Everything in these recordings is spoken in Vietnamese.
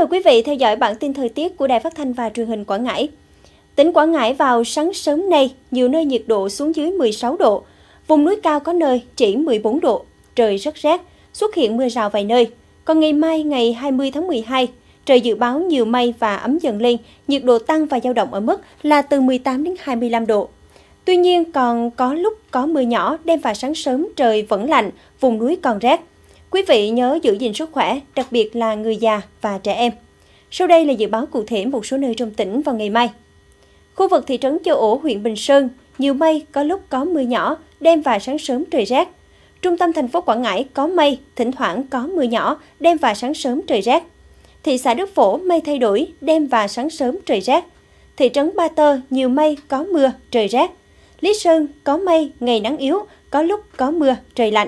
mời quý vị theo dõi bản tin thời tiết của Đài Phát thanh và Truyền hình Quảng Ngãi. Tỉnh Quảng Ngãi vào sáng sớm nay, nhiều nơi nhiệt độ xuống dưới 16 độ, vùng núi cao có nơi chỉ 14 độ, trời rất rét, xuất hiện mưa rào vài nơi. Còn ngày mai, ngày 20 tháng 12, trời dự báo nhiều mây và ấm dần lên, nhiệt độ tăng và dao động ở mức là từ 18 đến 25 độ. Tuy nhiên, còn có lúc có mưa nhỏ, đêm và sáng sớm trời vẫn lạnh, vùng núi còn rét. Quý vị nhớ giữ gìn sức khỏe, đặc biệt là người già và trẻ em. Sau đây là dự báo cụ thể một số nơi trong tỉnh vào ngày mai. Khu vực thị trấn Châu Ổ, huyện Bình Sơn, nhiều mây, có lúc có mưa nhỏ, đêm và sáng sớm trời rét. Trung tâm thành phố Quảng Ngãi có mây, thỉnh thoảng có mưa nhỏ, đêm và sáng sớm trời rét. Thị xã Đức Phổ mây thay đổi, đêm và sáng sớm trời rét. Thị trấn Ba Tơ nhiều mây, có mưa, trời rét. Lý Sơn có mây, ngày nắng yếu, có lúc có mưa, trời lạnh.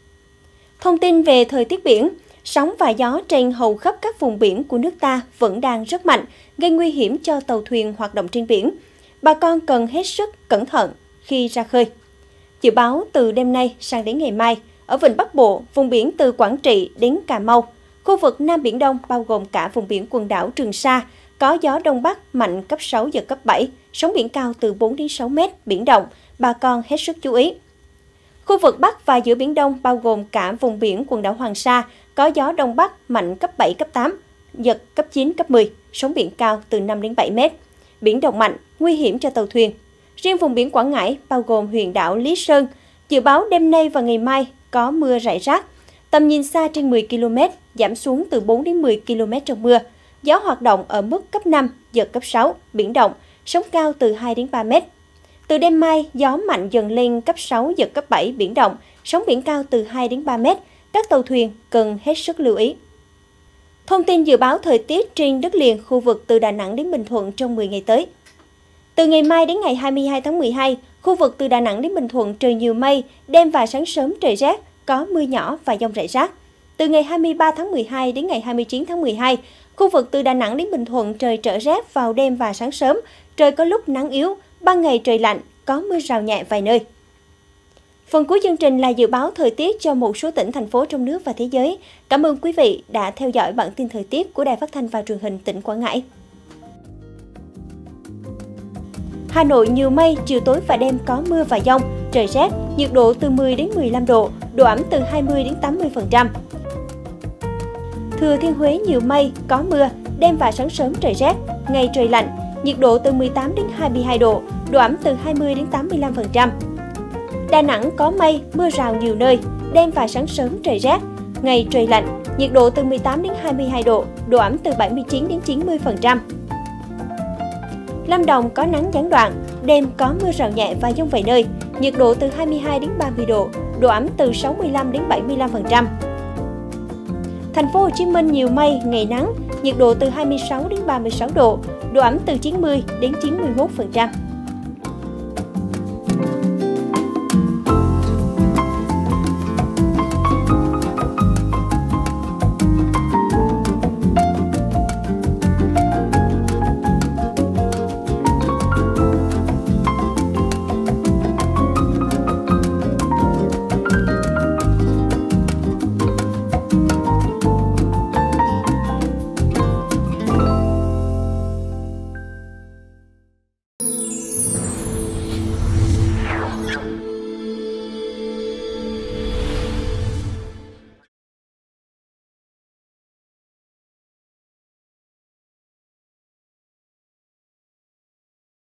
Thông tin về thời tiết biển, sóng và gió trên hầu khắp các vùng biển của nước ta vẫn đang rất mạnh, gây nguy hiểm cho tàu thuyền hoạt động trên biển. Bà con cần hết sức cẩn thận khi ra khơi. Dự báo từ đêm nay sang đến ngày mai, ở vịnh Bắc Bộ, vùng biển từ Quảng Trị đến Cà Mau, khu vực Nam Biển Đông bao gồm cả vùng biển quần đảo Trường Sa, có gió Đông Bắc mạnh cấp 6, giật cấp 7, sóng biển cao từ 4 đến 6 mét, biển động, bà con hết sức chú ý. Khu vực Bắc và giữa Biển Đông bao gồm cả vùng biển quần đảo Hoàng Sa, có gió Đông Bắc mạnh cấp 7, cấp 8, giật cấp 9, cấp 10, sóng biển cao từ 5 đến 7 mét. Biển động mạnh, nguy hiểm cho tàu thuyền. Riêng vùng biển Quảng Ngãi, bao gồm huyện đảo Lý Sơn, dự báo đêm nay và ngày mai có mưa rải rác. Tầm nhìn xa trên 10 km, giảm xuống từ 4 đến 10 km trong mưa. Gió hoạt động ở mức cấp 5, giật cấp 6, biển động, sóng cao từ 2 đến 3 mét. Từ đêm mai, gió mạnh dần lên cấp 6, giật cấp 7, biển động, sóng biển cao từ 2 đến 3 mét. Các tàu thuyền cần hết sức lưu ý. Thông tin dự báo thời tiết trên đất liền khu vực từ Đà Nẵng đến Bình Thuận trong 10 ngày tới. Từ ngày mai đến ngày 22 tháng 12, khu vực từ Đà Nẵng đến Bình Thuận trời nhiều mây, đêm và sáng sớm trời rét, có mưa nhỏ và dông rải rác. Từ ngày 23 tháng 12 đến ngày 29 tháng 12, khu vực từ Đà Nẵng đến Bình Thuận trời trở rét vào đêm và sáng sớm, trời có lúc nắng yếu, ban ngày trời lạnh, có mưa rào nhẹ vài nơi. Phần cuối chương trình là dự báo thời tiết cho một số tỉnh, thành phố trong nước và thế giới. Cảm ơn quý vị đã theo dõi bản tin thời tiết của Đài Phát thanh và Truyền hình tỉnh Quảng Ngãi. Hà Nội nhiều mây, chiều tối và đêm có mưa và dông, trời rét, nhiệt độ từ 10 đến 15 độ, độ ẩm từ 20 đến 80%. Thừa Thiên Huế nhiều mây, có mưa, đêm và sáng sớm trời rét, ngày trời lạnh, nhiệt độ từ 18 đến 22 độ, độ ẩm từ 20 đến 85%. Đà Nẵng có mây, mưa rào nhiều nơi, đêm và sáng sớm trời rét, ngày trời lạnh, nhiệt độ từ 18 đến 22 độ, độ ẩm từ 79 đến 90%. Lâm Đồng có nắng gián đoạn, đêm có mưa rào nhẹ và dông vài nơi, nhiệt độ từ 22 đến 30 độ, độ ẩm từ 65 đến 75%. Thành phố Hồ Chí Minh nhiều mây, ngày nắng, nhiệt độ từ 26 đến 36 độ, độ ẩm từ 90 đến 91%.